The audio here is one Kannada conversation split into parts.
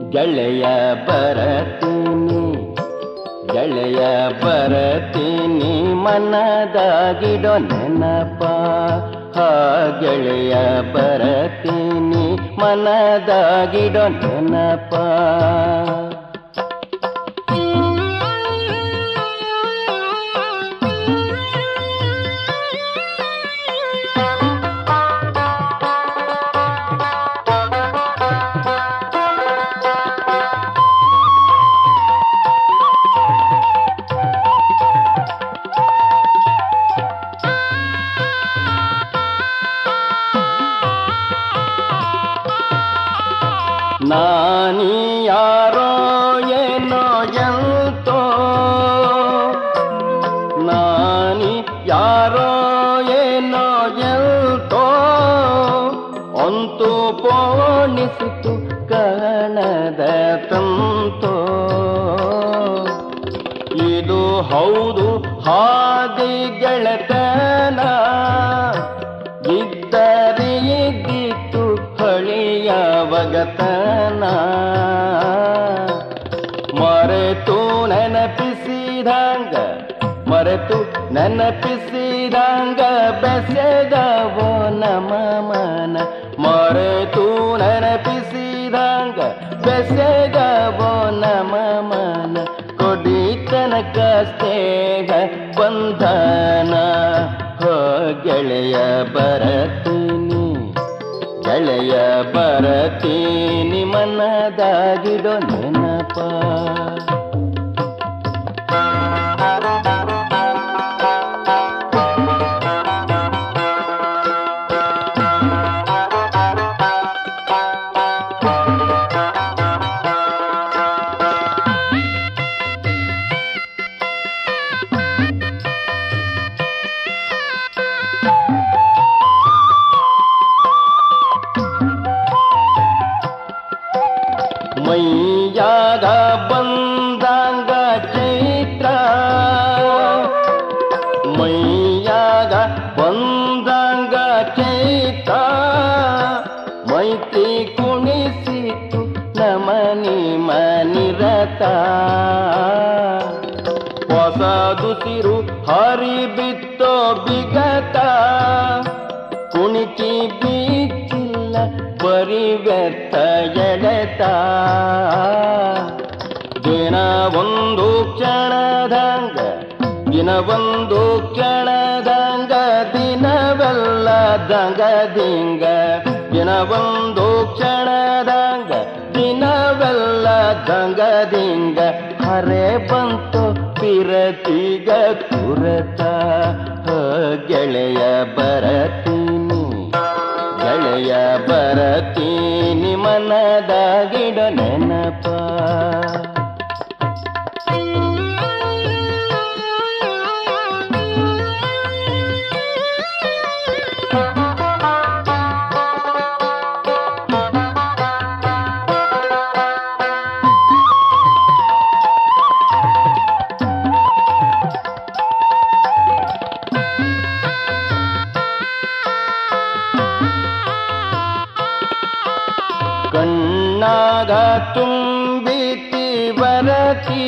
ಗೆಳೆಯ ಬರತೀನಿ ಗೆಳೆಯ ಬರತೀನಿ ಮನದಾಗಿಡೋ ನೆನಪ ಗೆಳೆಯ ಬರತೀನಿ ಮನದಾಗಿಡೋ ನೆನಪ ನಾನಿ ಯಾರೋ ಏನೋ ಎಂತೋ ನಾನಿ ಯಾರೋ ಏನೋ ಎಂತೋ ಅಂತೂ ಪೋಣಿಸಿತು ಕಣದ ತಂತೋ ಇದು ಹೌದು ಹಾದಿ ಗೆಳೆತನ ಇದ್ದರೆ ಇದ್ದಿತ್ತು ಹಳಿಯ ವಗತನ ಮರೆತು ನೆನಪಿಸಿದಂಗ ಬೆಸೆದವೋ ನಮ್ಮ ಮನ ಮರೆತು ನೆನಪಿಸಿದಂಗ ಬೆಸೆದವೋ ನಮ್ಮ ಮನ ಕೊಡಿ ತನಕ ಸ್ನೇಹ ಬಂಧನ ಗೆಳೆಯ ಬರತೀನಿ ಗೆಳೆಯ ಬರತೀನಿ ಮನದಾಗಿಡೋ ನೆನಪ ಮೈಯಾಗ ಬಂದಂಗ ಚೈತ್ರ ಮೈಯಾಗ ಬಂದಂಗ ಚೈತ್ರ ಮೈತ್ರಿ ಕುಣಿಸಿತು ನಮನಿ ಮನಿರತ ಹೊಸದುಸಿರು ಹರಿಬಿತ್ತೋ ಬಿಗತ ಕುಣಿಕಿ ಬೀಚಿಲ್ಲ ಬರಿ ವ್ಯರ್ಥ ಎಳೆತ ದಿನವೊಂದು ಕ್ಷಣದಂಗ ದಿನವೆಲ್ಲ ದಂಗದಿಂಗ ದಿನವೊಂದು ಕ್ಷಣದಂಗ ದಿನವೆಲ್ಲ ದಂಗದಿಂಗ ಹರೆ ಬಂತು ಪಿರತಿಗ ತುರತ ಗೆಳೆಯ ಬರತೀನಿ ಗೆಳೆಯ ಬರತೀನಿ ಮನದಾಗಿಡ ನೆನಪ ಕಣ್ಣಾಗ ತುಂಬಿತಿ ಬರತಿ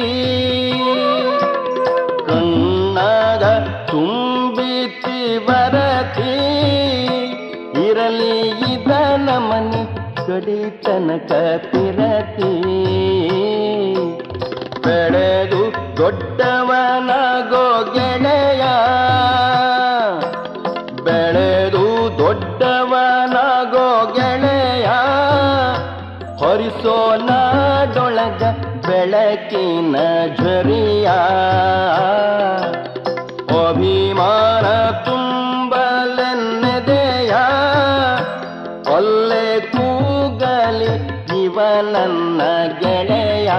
ಕಣ್ಣಾಗ ತುಂಬಿತಿ ಬರತಿ ಇರಲಿ ಇದ ನಮನಿ ಕಡಿ ತನಕ ತಿರತಿ ಬೆಳೆದು ದೊಡ್ಡವನಾಗೋ ಗೆಳೆಯ ಬೆಳೆದು ದೊಡ್ಡವನಾಗೋ ಗೆಳೆಯ ಹೊರಿಸೋ ನಾಡೊಳಗ ಬೆಳಕಿನ ಝರಿಯ ಅಭಿಮಾನ ತುಂಬಲೆನ್ನೆದೆಯ ಒಲ್ಲೆ ಕೂಗಲಿ ಇವನನ್ನ ಗೆಳೆಯ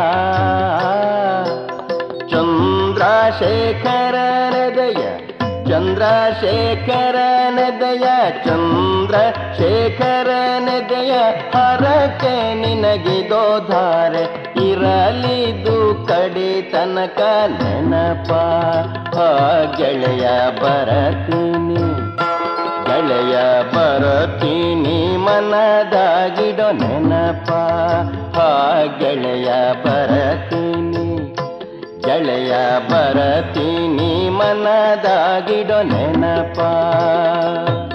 ಚಂದ್ರಶೇಖರನದಯ ಚಂದ್ರಶೇಖರನದಯ ಹರಕೆ ನಿನಗಿದೋ ಧಾರೆ ಇರಲಿದು ಕಡಿ ತನಕ ನೆನಪ ಗೆಳೆಯ ಬರತೀನಿ ಗೆಳೆಯ ಬರತೀನಿ ಮನದಾಗಿಡೋ ನೆನಪ ಹಾ ಗೆಳೆಯ ಬರತೀನಿ ಗೆಳೆಯ ಬರತೀನಿ ಮನದಾಗಿಡೋ ನೆನಪ